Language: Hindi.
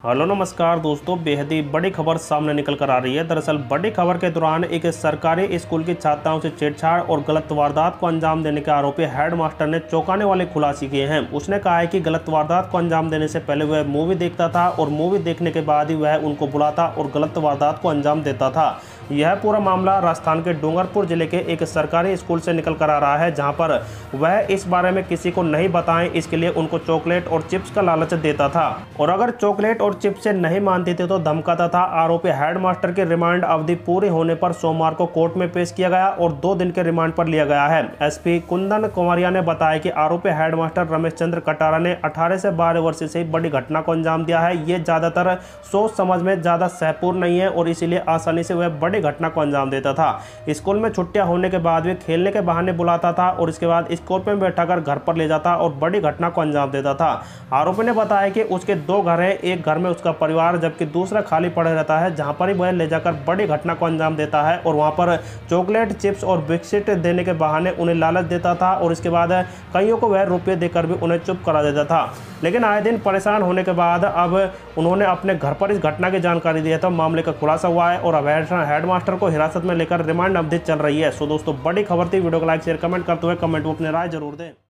हेलो नमस्कार दोस्तों, बेहद ही बड़ी खबर सामने निकल कर आ रही है। दरअसल बड़ी खबर के दौरान एक सरकारी स्कूल की छात्राओं से छेड़छाड़ और गलत वारदात को अंजाम देने के आरोपी हेडमास्टर ने चौंकाने वाले खुलासे किए हैं। उसने कहा है कि गलत वारदात को अंजाम देने से पहले वह मूवी देखता था और मूवी देखने के बाद ही वह उनको बुलाता और गलत वारदात को अंजाम देता था। यह पूरा मामला राजस्थान के डूंगरपुर जिले के एक सरकारी स्कूल से निकल कर आ रहा है, जहां पर वह इस बारे में किसी को नहीं बताएं, इसके लिए उनको चॉकलेट और चिप्स का लालच देता था और अगर चॉकलेट और चिप्स से नहीं मानते थे तो धमकाता था। आरोपी हेडमास्टर की रिमांड अवधि पूरी होने पर सोमवार को कोर्ट में पेश किया गया और 2 दिन के रिमांड पर लिया गया है। एसपी कुंदन कुमारिया ने बताया कि आरोपी हेडमास्टर रमेश चंद्र कटारा ने 18 से 12 वर्ष से बड़ी घटना को अंजाम दिया है। ये ज्यादातर सोच समझ में ज्यादा सहपूर्ण नहीं है और इसीलिए आसानी से वह बड़ी घटना को अंजाम देता था। स्कूल में छुट्टियां होने के बाद वे खेलने के बहाने बुलाता था और इसके बाद स्कॉर्पियो में बैठाकर घर पर ले जाता और बड़ी घटना को अंजाम देता था। आरोपी ने बताया कि उसके 2 घर हैं, एक घर में उसका परिवार जबकि दूसरा खाली पड़े रहता है, जहां पर ही वह ले जाकर बड़ी घटना को अंजाम देता है और वहां पर चॉकलेट, चिप्स और बिस्किट देने के बहाने उन्हें लालच देता था और इसके बाद कईयों को वह रुपये देकर भी उन्हें चुप करा देता था। लेकिन आए दिन परेशान होने के बाद अब उन्होंने अपने घर पर इस घटना की जानकारी दी है, तो मामले का खुलासा हुआ है और अब हेडमास्टर को हिरासत में लेकर रिमांड अवधि चल रही है। सो दोस्तों, बड़ी खबर थी। वीडियो को लाइक शेयर कमेंट करते हुए कमेंट में अपनी राय जरूर दें।